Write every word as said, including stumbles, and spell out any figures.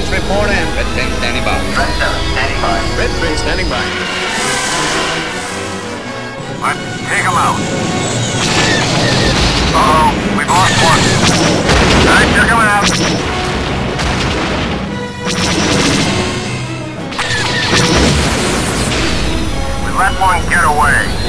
report in. Red ten standing by. Red seven, standing by. Red three standing by. Let's take him out. Uh-oh, we've lost one. Alright, they're coming out. We let one get away.